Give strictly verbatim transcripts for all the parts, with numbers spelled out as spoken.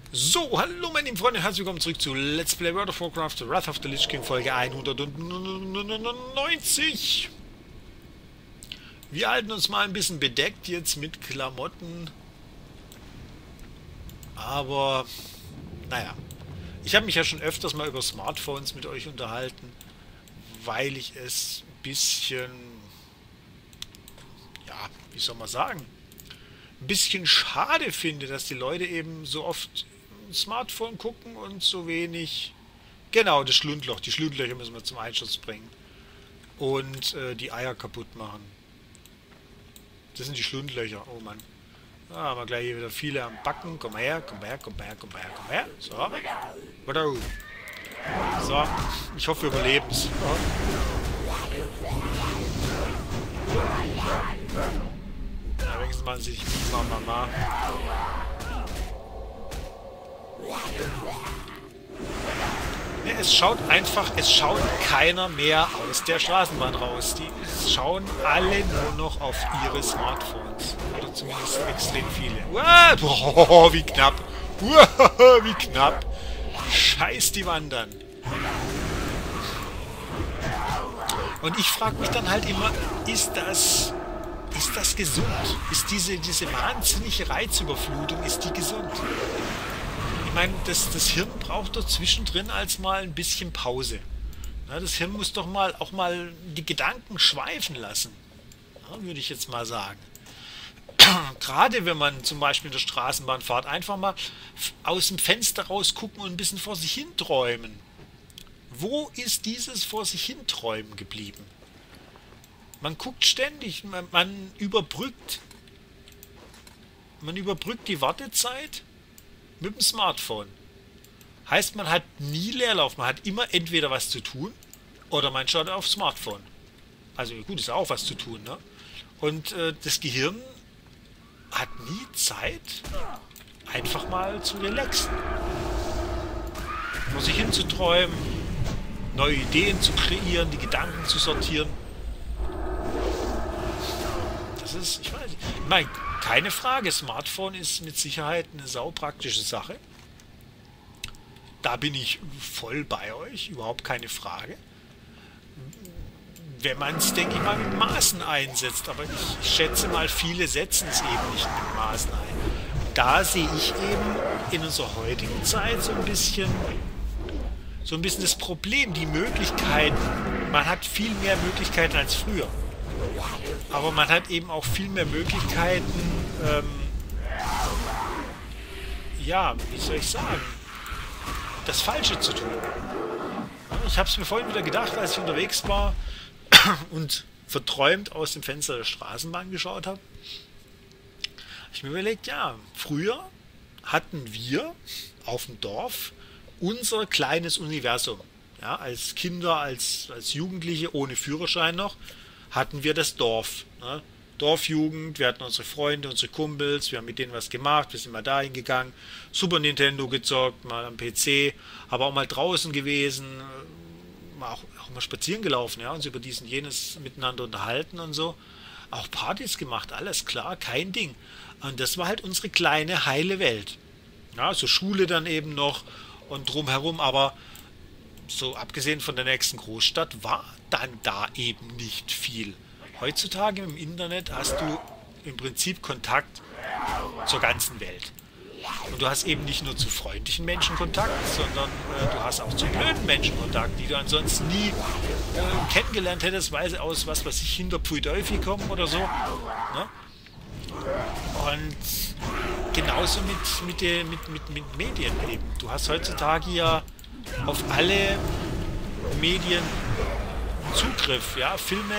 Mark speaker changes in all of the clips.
Speaker 1: So, hallo meine lieben Freunde, herzlich willkommen zurück zu Let's Play World of Warcraft, Wrath of the Lich King, Folge hundertneunundneunzig. Wir halten uns mal ein bisschen bedeckt jetzt mit Klamotten. Aber, naja. Ich habe mich ja schon öfters mal über Smartphones mit euch unterhalten, weil ich es ein bisschen, ja, wie soll man sagen, ein bisschen schade finde, dass die Leute eben so oft ein Smartphone gucken und so wenig... Genau, das Schlundloch. Die Schlundlöcher müssen wir zum Einschuss bringen. Und äh, die Eier kaputt machen. Das sind die Schlundlöcher. Oh Mann. Da haben wir gleich hier wieder viele am Backen. Komm mal her, komm mal her, komm mal her, komm mal her, komm mal her. So. So. Ich hoffe, wir überleben es. Ja, wenigstens mal sich Mama, Mama. Ja, es schaut einfach, es schaut keiner mehr aus der Straßenbahn raus. Die schauen alle nur noch auf ihre Smartphones. Oder zumindest extrem viele. Oh, wie knapp. Wie knapp. Scheiß die wandern. Und ich frage mich dann halt immer, ist das... Ist das gesund? Ist diese, diese wahnsinnige Reizüberflutung, ist die gesund? Ich meine, das, das Hirn braucht doch zwischendrin als mal ein bisschen Pause. Ja, das Hirn muss doch mal auch mal die Gedanken schweifen lassen. Ja, würde ich jetzt mal sagen. Gerade wenn man zum Beispiel in der Straßenbahn fährt, einfach mal aus dem Fenster rausgucken und ein bisschen vor sich hin träumen. Wo ist dieses vor sich hin träumen geblieben? Man guckt ständig, man, man überbrückt, man überbrückt die Wartezeit mit dem Smartphone. Heißt, man hat nie Leerlauf, man hat immer entweder was zu tun oder man schaut aufs Smartphone. Also gut, ist auch was zu tun, ne? Und äh, das Gehirn hat nie Zeit, einfach mal zu relaxen. Vor sich hin zu träumen, neue Ideen zu kreieren, die Gedanken zu sortieren. Das ist, ich weiß nicht, ich meine, keine Frage, Smartphone ist mit Sicherheit eine saupraktische Sache. Da bin ich voll bei euch, überhaupt keine Frage. Wenn man es, denke ich mal, mit Maßen einsetzt. Aber ich, ich schätze mal, viele setzen es eben nicht mit Maßen ein. Da sehe ich eben in unserer heutigen Zeit so ein bisschen, so ein bisschen das Problem, die Möglichkeiten. Man hat viel mehr Möglichkeiten als früher. Aber man hat eben auch viel mehr Möglichkeiten, ähm, ja, wie soll ich sagen, das Falsche zu tun. Ich habe es mir vorhin wieder gedacht, als ich unterwegs war und verträumt aus dem Fenster der Straßenbahn geschaut habe. Ich mir überlegt, ja, früher hatten wir auf dem Dorf unser kleines Universum. Ja, als Kinder, als, als Jugendliche, ohne Führerschein noch, hatten wir das Dorf. Ne? Dorfjugend, wir hatten unsere Freunde, unsere Kumpels, wir haben mit denen was gemacht, wir sind mal dahin gegangen, Super Nintendo gezockt, mal am P C, aber auch mal draußen gewesen, mal auch, auch mal spazieren gelaufen, ja, uns über dies und jenes miteinander unterhalten und so. Auch Partys gemacht, alles klar, kein Ding. Und das war halt unsere kleine, heile Welt. Ja, so Schule dann eben noch und drumherum, aber so abgesehen von der nächsten Großstadt war dann da eben nicht viel. Heutzutage im Internet hast du im Prinzip Kontakt zur ganzen Welt. Und du hast eben nicht nur zu freundlichen Menschen Kontakt, sondern äh, du hast auch zu blöden Menschen Kontakt, die du ansonsten nie äh, kennengelernt hättest, weil sie aus, was weiß ich, hinter Pfui Teufel kommen oder so. Ne? Und genauso mit, mit, der, mit, mit, mit Medien eben. Du hast heutzutage ja auf alle Medien Zugriff, ja, Filme.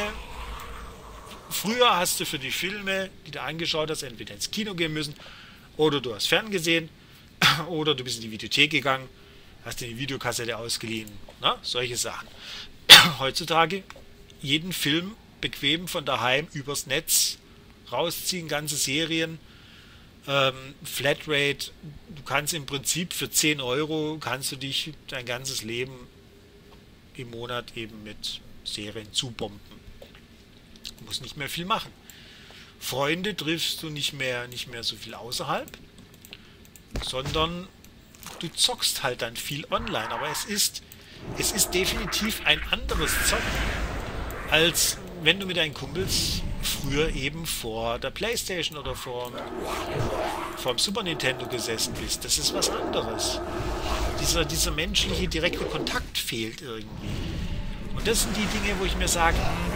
Speaker 1: Früher hast du für die Filme, die du angeschaut hast, entweder ins Kino gehen müssen oder du hast ferngesehen oder du bist in die Videothek gegangen, hast dir die Videokassette ausgeliehen, na, solche Sachen. Heutzutage jeden Film bequem von daheim übers Netz rausziehen, ganze Serien, ähm, Flatrate, du kannst im Prinzip für zehn Euro kannst du dich dein ganzes Leben im Monat eben mit Serien zubomben. Du musst nicht mehr viel machen. Freunde triffst du nicht mehr, nicht mehr so viel außerhalb, sondern du zockst halt dann viel online, aber es ist, es ist definitiv ein anderes Zocken, als wenn du mit deinen Kumpels früher eben vor der Playstation oder vor, vor dem Super Nintendo gesessen bist. Das ist was anderes. Dieser, dieser menschliche, direkte Kontakt fehlt irgendwie. Und das sind die Dinge, wo ich mir sage,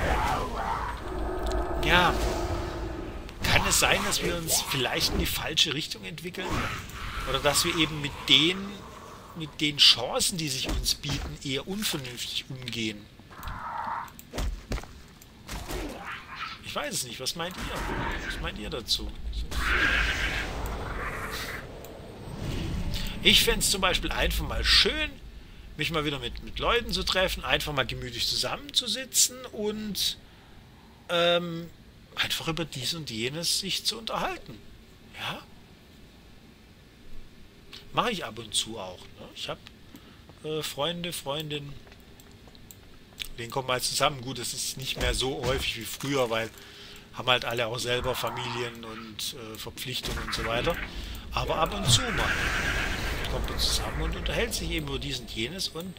Speaker 1: hm, ja, kann es sein, dass wir uns vielleicht in die falsche Richtung entwickeln? Oder dass wir eben mit den, mit den Chancen, die sich uns bieten, eher unvernünftig umgehen? Ich weiß es nicht. Was meint ihr? Was meint ihr dazu? Ich fände es zum Beispiel einfach mal schön, mich mal wieder mit, mit Leuten zu treffen, einfach mal gemütlich zusammenzusitzen und ähm, einfach über dies und jenes sich zu unterhalten. Ja? Mache ich ab und zu auch. Ne? Ich habe äh, Freunde, Freundinnen, denen kommen mal zusammen. Gut, es ist nicht mehr so häufig wie früher, weil haben halt alle auch selber Familien und äh, Verpflichtungen und so weiter. Aber ab und zu mal kommt man zusammen und unterhält sich eben über dies und jenes und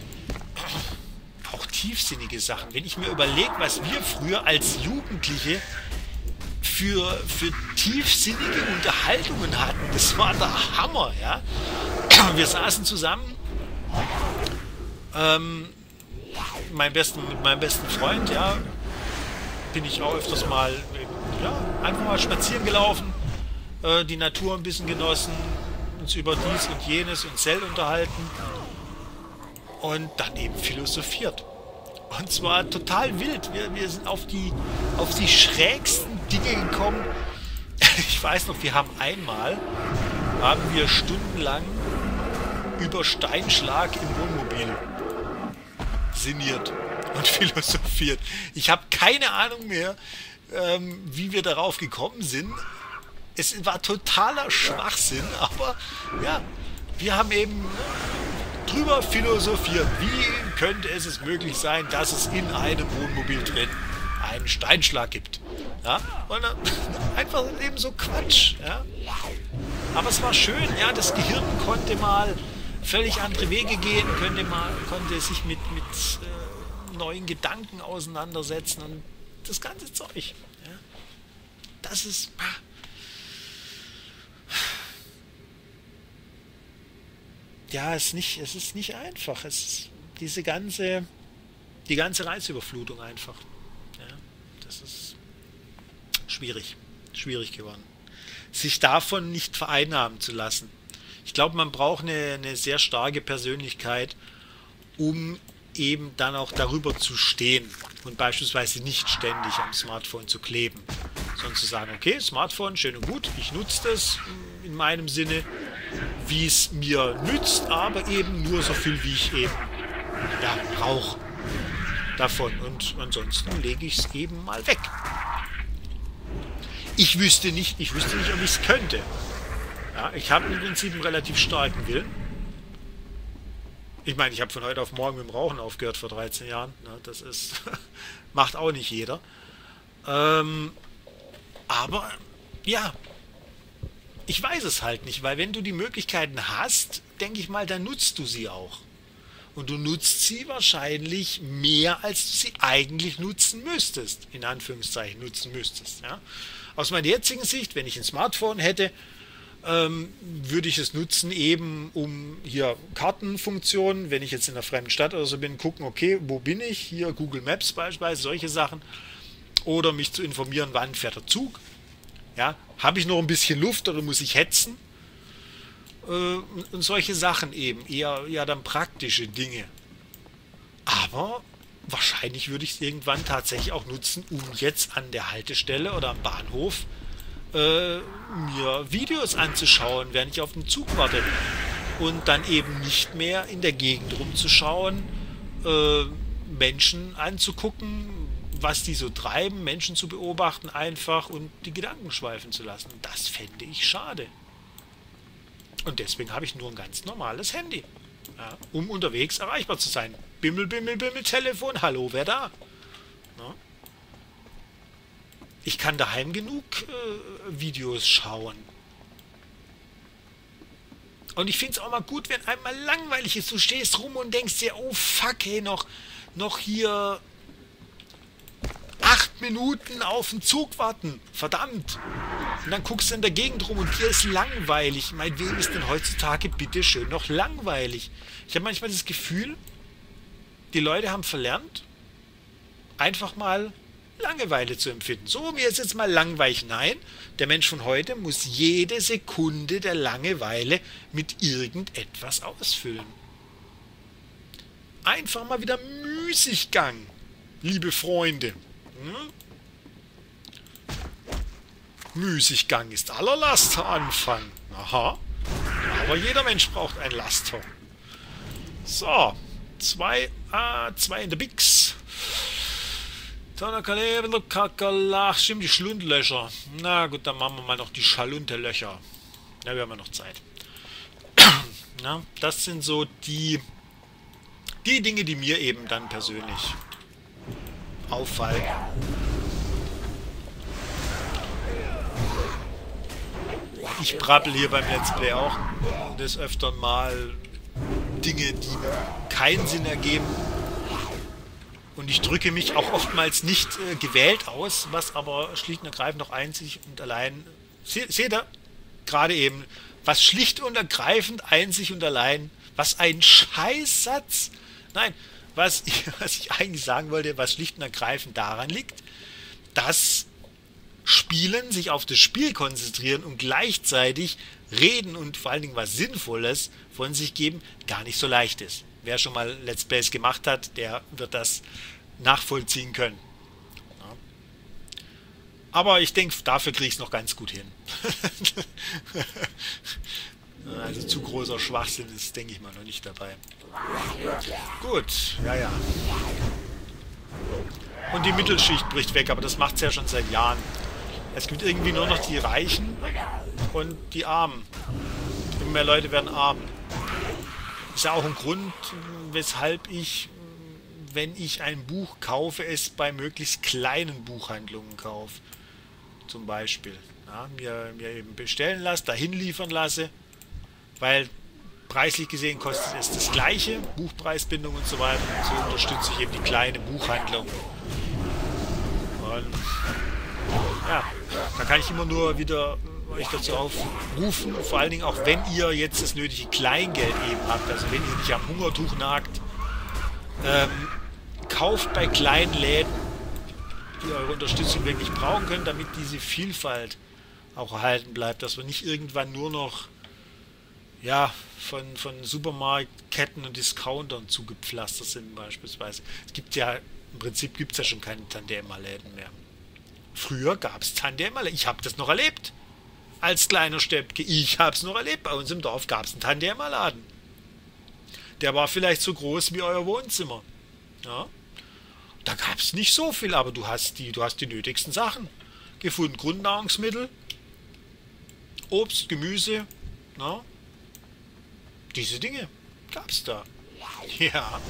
Speaker 1: auch tiefsinnige Sachen. Wenn ich mir überlege, was wir früher als Jugendliche für, für tiefsinnige Unterhaltungen hatten, das war der Hammer, ja. Wir saßen zusammen, ähm, mein besten, mit meinem besten Freund, ja, bin ich auch öfters mal, ja, einfach mal spazieren gelaufen, äh, die Natur ein bisschen genossen, uns über dies und jenes und Zell unterhalten und dann eben philosophiert. Und zwar total wild. Wir, wir sind auf die, auf die schrägsten Dinge gekommen. Ich weiß noch, wir haben einmal, haben wir stundenlang über Steinschlag im Wohnmobil sinniert und philosophiert. Ich habe keine Ahnung mehr, ähm, wie wir darauf gekommen sind. Es war totaler Schwachsinn, aber ja, wir haben eben drüber philosophiert. Wie könnte es, es möglich sein, dass es in einem Wohnmobil drin einen Steinschlag gibt? Ja, und dann, einfach eben so Quatsch. Ja. Aber es war schön, ja, das Gehirn konnte mal völlig andere Wege gehen, konnte, mal, konnte sich mit, mit äh, neuen Gedanken auseinandersetzen und das ganze Zeug. Ja. Das ist... Ja, es ist nicht, es ist nicht einfach. Es ist diese ganze, die ganze Reizüberflutung einfach. Ja, das ist schwierig, schwierig geworden. Sich davon nicht vereinnahmen zu lassen. Ich glaube, man braucht eine, eine sehr starke Persönlichkeit, um eben dann auch darüber zu stehen und beispielsweise nicht ständig am Smartphone zu kleben, sondern zu sagen, okay, Smartphone, schön und gut, ich nutze das in meinem Sinne, wie es mir nützt, aber eben nur so viel, wie ich eben ja, brauche davon. Und ansonsten lege ich es eben mal weg. Ich wüsste nicht, ich wüsste nicht, ob ich es könnte. Ja, ich habe im Prinzip einen relativ starken Willen. Ich meine, ich habe von heute auf morgen mit dem Rauchen aufgehört vor dreizehn Jahren. Das ist macht auch nicht jeder. Ähm, aber ja, ich weiß es halt nicht, weil wenn du die Möglichkeiten hast, denke ich mal, dann nutzt du sie auch. Und du nutzt sie wahrscheinlich mehr, als du sie eigentlich nutzen müsstest. In Anführungszeichen nutzen müsstest. Ja? Aus meiner jetzigen Sicht, wenn ich ein Smartphone hätte, ähm, würde ich es nutzen, eben um hier Kartenfunktionen, wenn ich jetzt in einer fremden Stadt oder so bin, gucken, okay, wo bin ich? Hier Google Maps beispielsweise, solche Sachen. Oder mich zu informieren, wann fährt der Zug. Ja, habe ich noch ein bisschen Luft oder muss ich hetzen? Äh, und solche Sachen eben, eher, eher dann praktische Dinge. Aber wahrscheinlich würde ich es irgendwann tatsächlich auch nutzen, um jetzt an der Haltestelle oder am Bahnhof äh, mir Videos anzuschauen, während ich auf den Zug warte. Und dann eben nicht mehr in der Gegend rumzuschauen, äh, Menschen anzugucken, was die so treiben, Menschen zu beobachten einfach und die Gedanken schweifen zu lassen. Das fände ich schade. Und deswegen habe ich nur ein ganz normales Handy, ja, um unterwegs erreichbar zu sein. Bimmel, bimmel, bimmel, Telefon, hallo, wer da? Ja. Ich kann daheim genug äh, Videos schauen. Und ich finde es auch mal gut, wenn einmal langweilig ist. Du stehst rum und denkst dir, oh fuck, hey, noch, noch hier acht Minuten auf den Zug warten. Verdammt. Und dann guckst du in der Gegend rum und dir ist langweilig. Meinetwegen ist denn heutzutage bitte schön noch langweilig? Ich habe manchmal das Gefühl, die Leute haben verlernt, einfach mal Langeweile zu empfinden. So, mir ist jetzt mal langweilig. Nein, der Mensch von heute muss jede Sekunde der Langeweile mit irgendetwas ausfüllen. Einfach mal wieder Müßiggang, liebe Freunde. Hm? Müßiggang ist aller Laster Anfang. Aha. Aber jeder Mensch braucht ein Laster. So. Zwei, ah, zwei in der Bix. Ach, stimmt, die Schlundlöcher. Na gut, dann machen wir mal noch die Schaluntelöcher. Ja, wir haben ja noch Zeit. Na, das sind so die, die Dinge, die mir eben dann persönlich auffallen. Ich brabbel hier beim Let's Play auch des Öfteren mal Dinge, die keinen Sinn ergeben. Und ich drücke mich auch oftmals nicht äh, gewählt aus, was aber schlicht und ergreifend noch einzig und allein... Se, seht ihr? Gerade eben. Was schlicht und ergreifend einzig und allein... Was ein Scheißsatz! Nein, was ich, was ich eigentlich sagen wollte, was schlicht und ergreifend daran liegt, dass Spielen, sich auf das Spiel konzentrieren und gleichzeitig reden und vor allen Dingen was Sinnvolles von sich geben, gar nicht so leicht ist. Wer schon mal Let's Plays gemacht hat, der wird das nachvollziehen können. Ja. Aber ich denke, dafür kriege ich es noch ganz gut hin. Also zu großer Schwachsinn ist, denke ich mal, noch nicht dabei. Gut, ja, ja. Und die Mittelschicht bricht weg, aber das macht es ja schon seit Jahren. Es gibt irgendwie nur noch die Reichen und die Armen. Immer mehr Leute werden arm. Ist ja auch ein Grund, weshalb ich, wenn ich ein Buch kaufe, es bei möglichst kleinen Buchhandlungen kaufe. Zum Beispiel. Ja, mir, mir eben bestellen lasse, dahin liefern lasse, weil preislich gesehen kostet es das Gleiche, Buchpreisbindung und so weiter. Und so unterstütze ich eben die kleine Buchhandlung. Und ja, da kann ich immer nur wieder euch dazu aufrufen, vor allen Dingen auch wenn ihr jetzt das nötige Kleingeld eben habt, also wenn ihr nicht am Hungertuch nagt, ähm, kauft bei kleinen Läden, die eure Unterstützung wirklich brauchen können, damit diese Vielfalt auch erhalten bleibt, dass wir nicht irgendwann nur noch ja, von, von Supermarktketten und Discountern zugepflastert sind beispielsweise. Es gibt ja, im Prinzip gibt es ja schon keine Tante-Emma-Läden mehr. Früher gab es Tante-Emma-Läden. Ich habe das noch erlebt. Als kleiner Steppke. Ich habe es noch erlebt. Bei uns im Dorf gab es einen Tante-Emma-Laden. Der war vielleicht so groß wie euer Wohnzimmer. Ja. Da gab es nicht so viel, aber du hast die, du hast die nötigsten Sachen gefunden. Grundnahrungsmittel, Obst, Gemüse, na? Diese Dinge gab es da. Ja.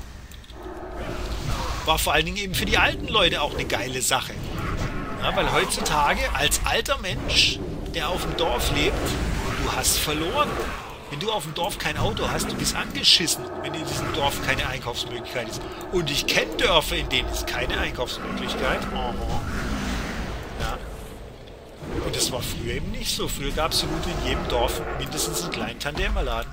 Speaker 1: War vor allen Dingen eben für die alten Leute auch eine geile Sache. Ja, weil heutzutage als alter Mensch, der auf dem Dorf lebt, du hast verloren. Wenn du auf dem Dorf kein Auto hast, du bist angeschissen, wenn in diesem Dorf keine Einkaufsmöglichkeit ist. Und ich kenne Dörfer, in denen es keine Einkaufsmöglichkeit. Ja. Und das war früher eben nicht so. Früher gab es so gut in jedem Dorf mindestens einen kleinen Tante-Emma-Laden.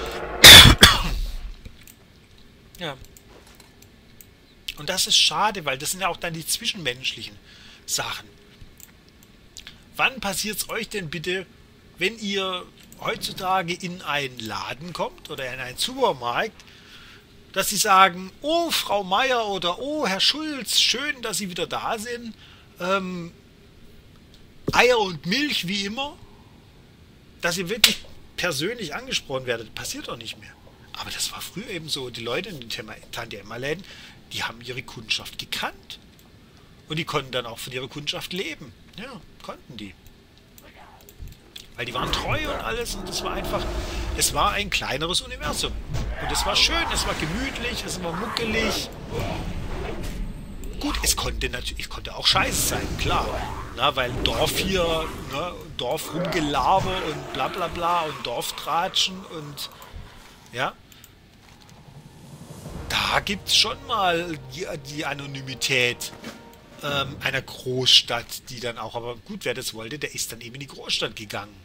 Speaker 1: Ja. Und das ist schade, weil das sind ja auch dann die zwischenmenschlichen Sachen. Wann passiert es euch denn bitte, wenn ihr heutzutage in einen Laden kommt oder in einen Supermarkt, dass sie sagen, oh, Frau Meier oder oh, Herr Schulz, schön, dass Sie wieder da sind. Ähm, Eier und Milch wie immer, dass ihr wirklich persönlich angesprochen werdet, passiert doch nicht mehr. Aber das war früher eben so. Die Leute in den Tante-Emma-Läden, die haben ihre Kundschaft gekannt. Und die konnten dann auch von ihrer Kundschaft leben. Ja, konnten die. Weil die waren treu und alles und es war einfach, es war ein kleineres Universum. Und es war schön, es war gemütlich, es war muckelig. Gut, es konnte natürlich, es konnte auch scheiße sein, klar. Na, weil Dorf hier, ne, Dorf rumgelaber und bla bla bla und Dorftratschen und ja, da gibt es schon mal die, die Anonymität ähm, einer Großstadt, die dann auch, aber gut, wer das wollte, der ist dann eben in die Großstadt gegangen.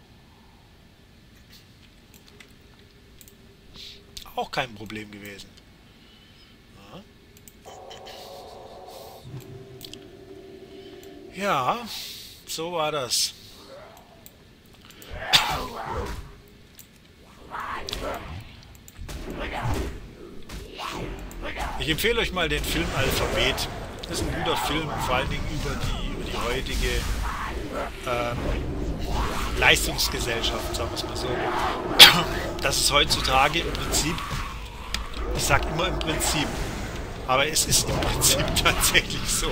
Speaker 1: Auch kein Problem gewesen. Ja, ja, so war das. Ich empfehle euch mal den Film Alphabet. Das ist ein guter Film, vor allen Dingen über die, über die heutige ähm, Leistungsgesellschaft, sagen wir es mal so. Das ist heutzutage im Prinzip, ich sage immer im Prinzip, aber es ist im Prinzip tatsächlich so.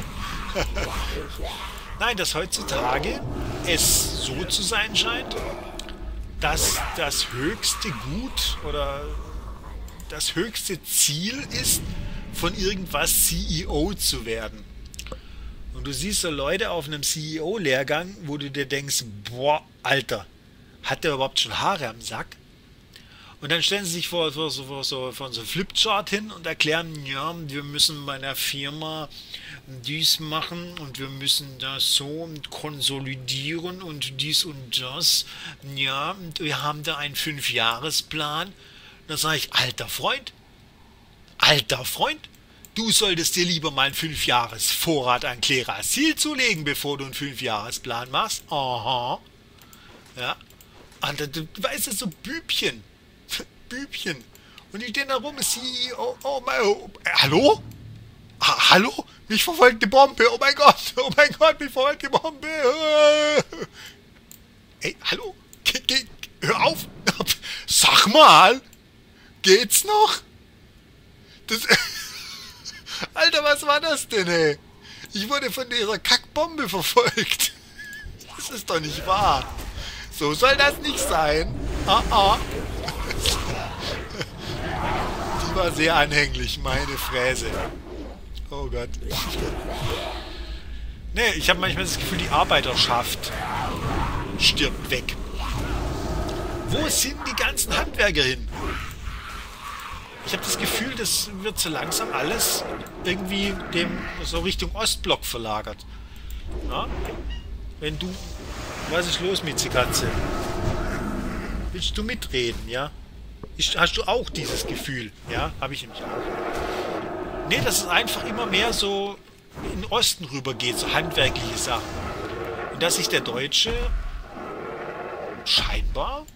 Speaker 1: Nein, dass heutzutage es so zu sein scheint, dass das höchste Gut oder das höchste Ziel ist, von irgendwas C E O zu werden. Und du siehst so Leute auf einem C E O-Lehrgang, wo du dir denkst, boah, Alter, hat der überhaupt schon Haare am Sack? Und dann stellen sie sich vor, vor, so, vor, so, vor so einem Flipchart hin und erklären, ja, wir müssen bei der Firma dies machen und wir müssen das so konsolidieren und dies und das. Ja, und wir haben da einen Fünfjahresplan. Da sage ich, alter Freund, alter Freund, du solltest dir lieber mal einen Fünfjahresvorrat an Klerasil zulegen, bevor du einen Fünfjahresplan machst. Aha. Ja. Und du, du weißt es, so Bübchen. Bübchen. Und die stehen da rum, C E O, oh mein, oh, äh, hallo? Ha, hallo? Mich verfolgt die Bombe, oh mein Gott, oh mein Gott, mich verfolgt die Bombe. Ey, hallo? Ge, ge, hör auf. Sag mal, geht's noch? Das, Alter, was war das denn, ey? Ich wurde von dieser Kackbombe verfolgt. Das ist doch nicht wahr. So soll das nicht sein. Ah, ah. Die war sehr anhänglich, meine Fräse. Oh Gott. Nee, ich habe manchmal das Gefühl, die Arbeiterschaft stirbt weg. Wo sind die ganzen Handwerker hin? Ich habe das Gefühl, das wird so langsam alles irgendwie dem so Richtung Ostblock verlagert. Na? Wenn du... Was ist los, Mitzikatze? Willst du mitreden, ja? Ist, hast du auch dieses Gefühl? Ja, habe ich nämlich auch. Nee, dass es einfach immer mehr so in den Osten rüber geht, so handwerkliche Sachen. Und dass sich der Deutsche scheinbar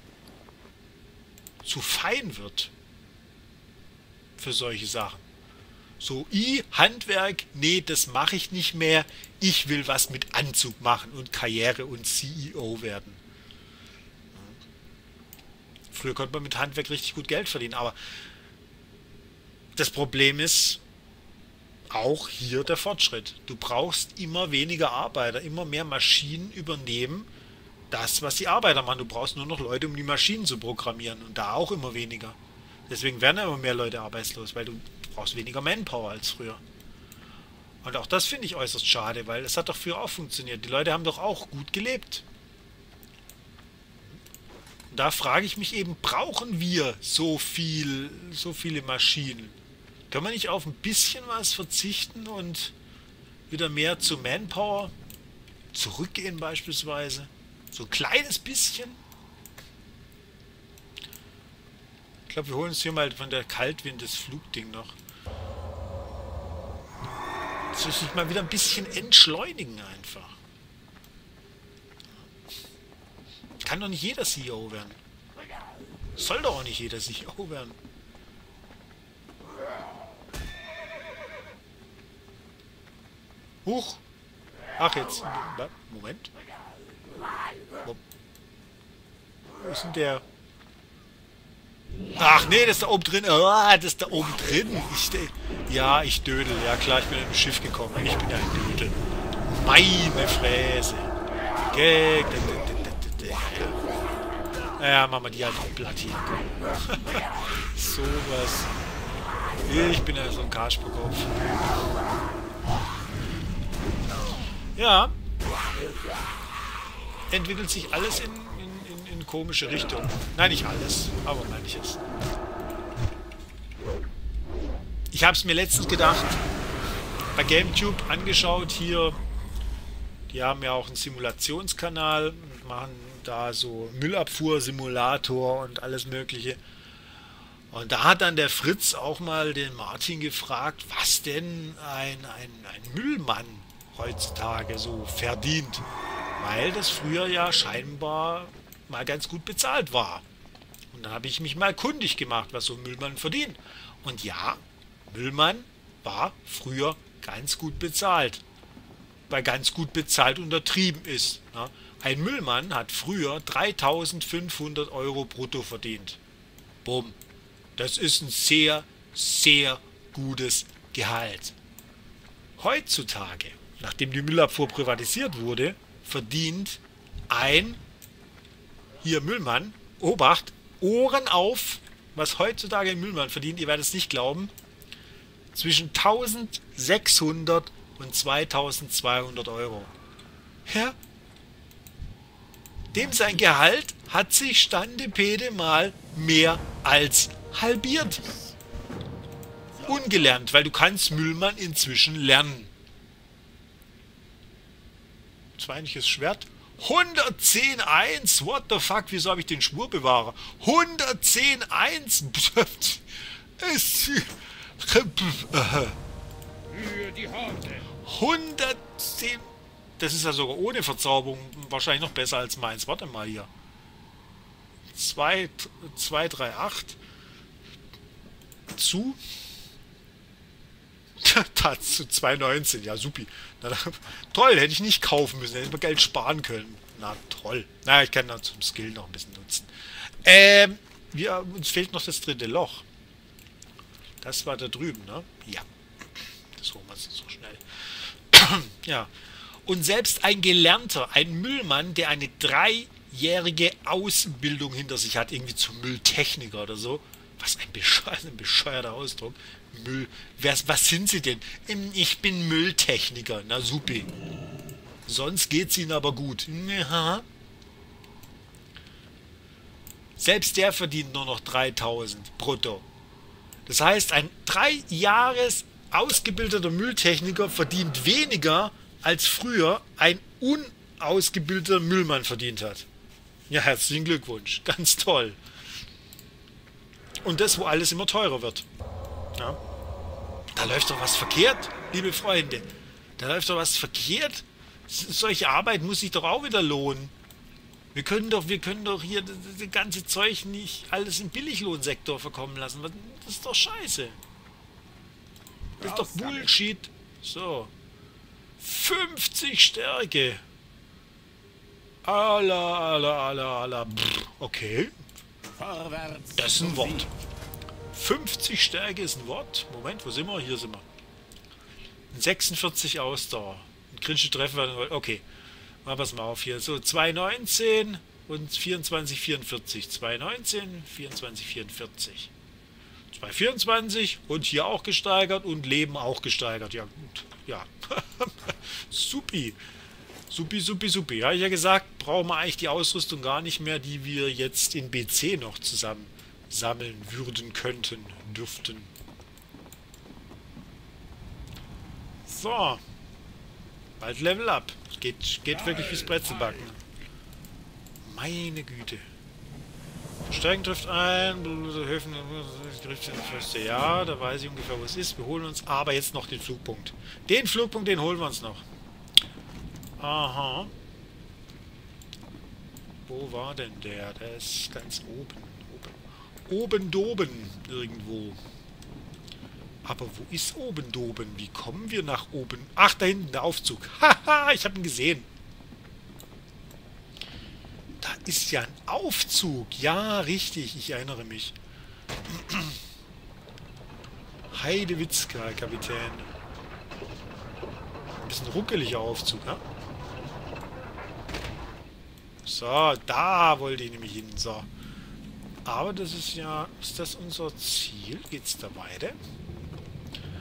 Speaker 1: zu fein wird für solche Sachen. So, ich, Handwerk, nee, das mache ich nicht mehr. Ich will was mit Anzug machen und Karriere und C E O werden. Früher konnte man mit Handwerk richtig gut Geld verdienen, aber das Problem ist auch hier der Fortschritt. Du brauchst immer weniger Arbeiter, immer mehr Maschinen übernehmen das, was die Arbeiter machen. Du brauchst nur noch Leute, um die Maschinen zu programmieren und da auch immer weniger. Deswegen werden immer mehr Leute arbeitslos, weil du brauchst weniger Manpower als früher. Und auch das finde ich äußerst schade, weil es hat doch früher auch funktioniert. Die Leute haben doch auch gut gelebt. Und da frage ich mich eben, brauchen wir so viel, so viele Maschinen? Können wir nicht auf ein bisschen was verzichten und wieder mehr zu Manpower zurückgehen beispielsweise? So ein kleines bisschen? Ich glaube, wir holen uns hier mal von der Kaltwind das Flugding noch. Das muss sich mal wieder ein bisschen entschleunigen einfach. Kann doch nicht jeder C E O werden. Soll doch auch nicht jeder C E O werden. Huch! Ach, jetzt. Moment. Wo ist denn der? Ach nee, das ist da oben drin. Oh, das ist da oben drin. Ich, ja, ich dödel. Ja klar, ich bin in ein Schiff gekommen. Ich bin ja ein Dödel. Meine Fräse. Gag. Ja, machen wir die halt auch platt hier. So was. Ich bin ja so ein Kasperkopf. Ja, entwickelt sich alles in, in, in, in komische Richtung. Nein, nicht alles, aber manches. Ich habe es mir letztens gedacht, bei GameTube angeschaut, hier, die haben ja auch einen Simulationskanal und machen da so Müllabfuhr-Simulator und alles mögliche. Und da hat dann der Fritz auch mal den Martin gefragt, was denn ein, ein, ein Müllmann heutzutage so verdient. Weil das früher ja scheinbar mal ganz gut bezahlt war. Und dann habe ich mich mal kundig gemacht, was so ein Müllmann verdient. Und ja, Müllmann war früher ganz gut bezahlt. Weil ganz gut bezahlt untertrieben ist. Ne? Ein Müllmann hat früher dreitausendfünfhundert Euro brutto verdient. Bumm. Das ist ein sehr, sehr gutes Gehalt. Heutzutage, nachdem die Müllabfuhr privatisiert wurde, verdient ein, hier Müllmann, Obacht, Ohren auf, was heutzutage ein Müllmann verdient, ihr werdet es nicht glauben, zwischen eintausendsechshundert und zweitausendzweihundert Euro. Ja? Dem sein Gehalt hat sich Standepede mal mehr als halbiert. Ungelernt, weil du kannst Müllmann inzwischen lernen. Zweiniges Schwert. hundertzehn eins. What the fuck? Wieso habe ich den Schwurbewahrer? hundertzehn eins. hundertzehn. Das ist ja sogar ohne Verzauberung wahrscheinlich noch besser als meins. Warte mal hier. zwei, zwei, drei, acht. Zu. Dazu zwei neunzehn. Ja, supi. Na, toll, hätte ich nicht kaufen müssen. Hätte ich mal Geld sparen können. Na, toll. Na, ich kann dann zum Skill noch ein bisschen nutzen. Ähm, wir, uns fehlt noch das dritte Loch. Das war da drüben, ne? Ja. Das holen wir uns so schnell. Ja. Und selbst ein Gelernter, ein Müllmann, der eine dreijährige Ausbildung hinter sich hat, irgendwie zum Mülltechniker oder so. Was ein, bescheuer, ein bescheuerter Ausdruck. Müll. Was, was sind Sie denn? Ich bin Mülltechniker. Na supi. Sonst geht's Ihnen aber gut. Ja. Selbst der verdient nur noch dreitausend brutto. Das heißt, ein drei Jahres ausgebildeter Mülltechniker verdient weniger, als früher ein unausgebildeter Müllmann verdient hat. Ja, herzlichen Glückwunsch. Ganz toll. Und das, wo alles immer teurer wird. Ja. Da läuft doch was verkehrt, liebe Freunde. Da läuft doch was verkehrt. Solche Arbeit muss sich doch auch wieder lohnen. Wir können doch, wir können doch hier das, das ganze Zeug nicht alles im Billiglohnsektor verkommen lassen. Das ist doch scheiße. Das ist doch Bullshit. So. fünfzig Stärke. Alla, alla, alla, alla. Okay. Das ist ein Wort. fünfzig Stärke ist ein Wort. Moment, wo sind wir? Hier sind wir. sechsundvierzig Ausdauer. Ein kritische Treffer. Okay. Mal pass mal auf hier. So, zwei neunzehn und vierundzwanzig vierundvierzig. zwei neunzehn, vierundzwanzig vierundvierzig. zwei vierundzwanzig und hier auch gesteigert und Leben auch gesteigert. Ja, gut. Ja. Supi. Supi, supi, supi. Ja, ich ja gesagt, brauchen wir eigentlich die Ausrüstung gar nicht mehr, die wir jetzt in B C noch zusammen sammeln würden, könnten, dürften. So. Bald Level Up. Geht, geht wirklich fürs Brezelbacken. Meine Güte. Steigen trifft ein. Höfen, ja, da weiß ich ungefähr, wo es ist. Wir holen uns aber jetzt noch den Flugpunkt. Den Flugpunkt, den holen wir uns noch. Aha. Wo war denn der? Der ist ganz oben. Oben, oben doben irgendwo. Aber wo ist oben doben? Wie kommen wir nach oben? Ach, da hinten der Aufzug. Haha, ich habe ihn gesehen. Da ist ja ein Aufzug. Ja, richtig, ich erinnere mich. Heidewitzka, Kapitän. Ein bisschen ruckeliger Aufzug, ja? So, da wollte ich nämlich hin. So. Aber das ist ja... Ist das unser Ziel? Geht's da weiter?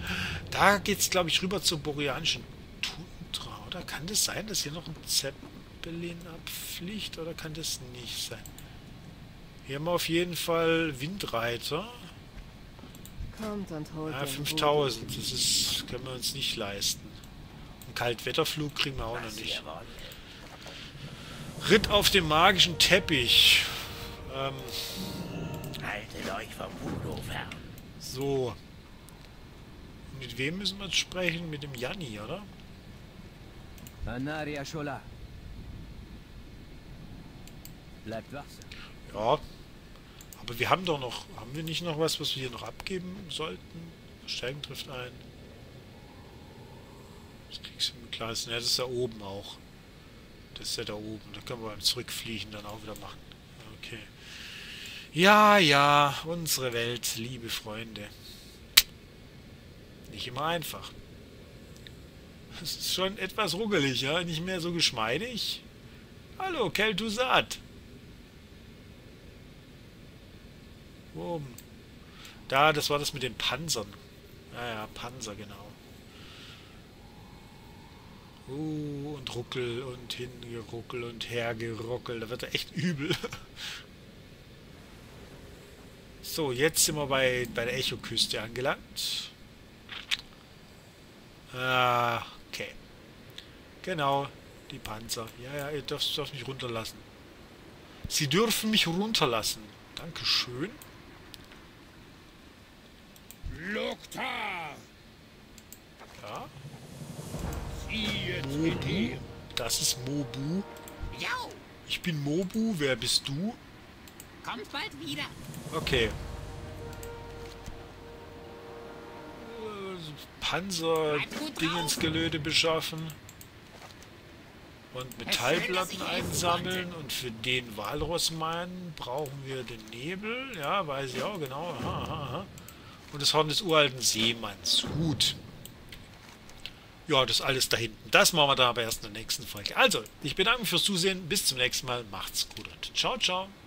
Speaker 1: Da geht's, glaube ich, rüber zur boreanischen Tundra. Oder kann das sein, dass hier noch ein Zepp... Zeppelin-Abpflicht, oder kann das nicht sein? Hier haben wir auf jeden Fall Windreiter.
Speaker 2: Kommt und holt
Speaker 1: Ja,
Speaker 2: den
Speaker 1: fünftausend, das ist, können wir uns nicht leisten. Einen Kaltwetterflug kriegen wir auch noch nicht. Ritt auf dem magischen Teppich. Ähm,
Speaker 3: Haltet euch vom Voodoo fern.
Speaker 1: so. Mit wem müssen wir jetzt sprechen? Mit dem Janni, oder?
Speaker 4: Anaria Schola. Bleibt wachsam.
Speaker 1: Ja. Aber wir haben doch noch... Haben wir nicht noch was, was wir hier noch abgeben sollten? Verstärken trifft ein. Das kriegst du mit Glas. Ja, das ist da oben auch. Das ist ja da oben. Da können wir beim Zurückfliegen dann auch wieder machen. Okay. Ja, ja. Unsere Welt, liebe Freunde. Nicht immer einfach. Es ist schon etwas ruckelig, ja? Nicht mehr so geschmeidig. Hallo, Kel'Thuzad. Wo oben? Da, das war das mit den Panzern. Ja, ja, Panzer, genau. Uh, und Ruckel und hingeruckel und hergeruckel. Da wird er echt übel. So, jetzt sind wir bei, bei der Echoküste angelangt. Ah, okay. Genau, die Panzer. Ja, ja, ihr dürft, dürft mich runterlassen. Sie dürfen mich runterlassen. Dankeschön.
Speaker 3: Lukta!
Speaker 1: Ja.
Speaker 3: Siehe
Speaker 1: Mobu. Das ist Mobu.
Speaker 3: Jo,
Speaker 1: Ich bin Mobu. Wer bist du?
Speaker 3: kommt bald wieder.
Speaker 1: Okay. Panzer-Dingensgelöde beschaffen. Und Metallplatten einsammeln. Und für den Walrossmann brauchen wir den Nebel. Ja, weiß ich auch, genau. Aha, aha, aha. Und das Horn des uralten Seemanns. Gut. Ja, das alles da hinten. Das machen wir dann aber erst in der nächsten Folge. Also, ich bedanke mich fürs Zusehen. Bis zum nächsten Mal. Macht's gut und ciao, ciao.